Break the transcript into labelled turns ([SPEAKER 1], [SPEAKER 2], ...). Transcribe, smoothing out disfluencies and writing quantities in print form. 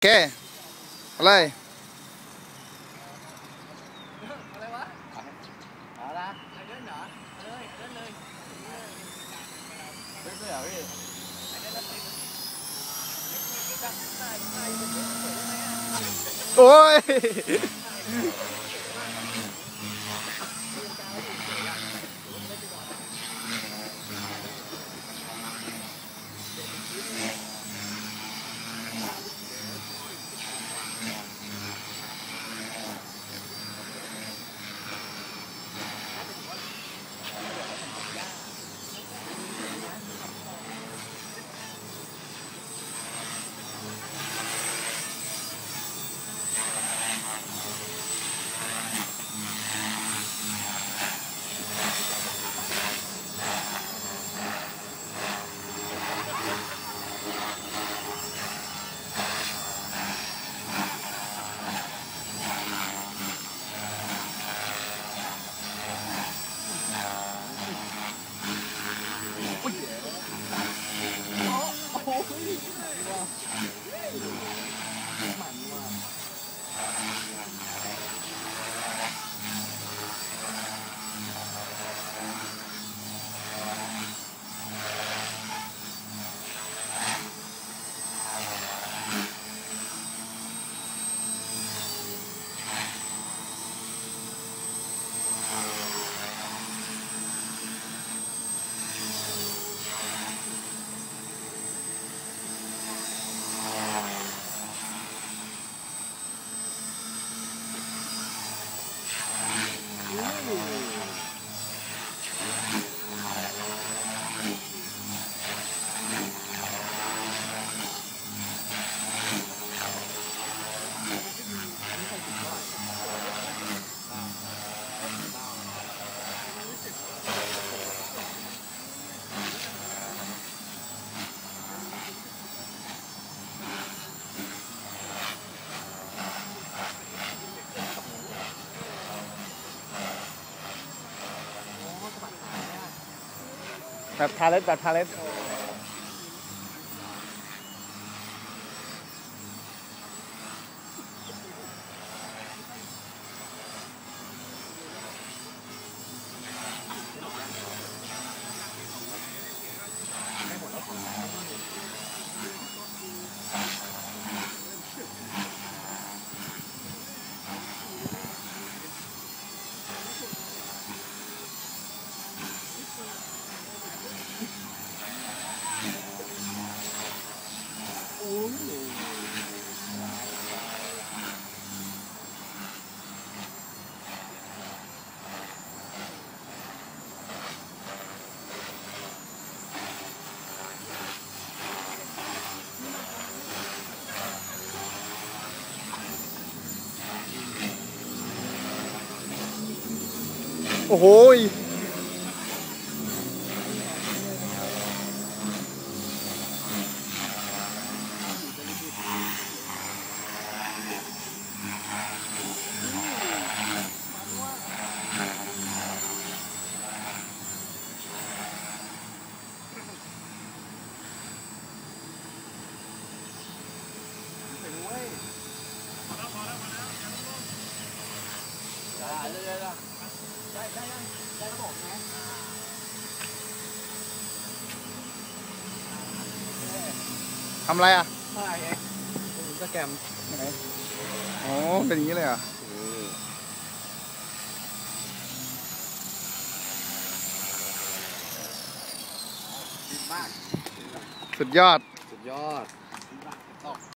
[SPEAKER 1] เคอะไร
[SPEAKER 2] อะไรวะเอาละไอเดินเหรอเลยเดินเลยเดินเลยเหรอพี่ไอเดินแล้วติดจับใส่ใส่เป็นเยอะเฉยได้ไหมอ่ะ
[SPEAKER 1] โอ้ยแบบพาเลทแบบพาเลทโอ้โห
[SPEAKER 2] ได้ระบบไหม
[SPEAKER 1] ทำอะไรอ่ะ
[SPEAKER 2] ใช่ไงอินสตาแกรมไหน
[SPEAKER 1] อ๋อเป็นอย่างนี้เลยเหรอ
[SPEAKER 2] ดีมาก
[SPEAKER 1] สุดยอด
[SPEAKER 2] สุดยอด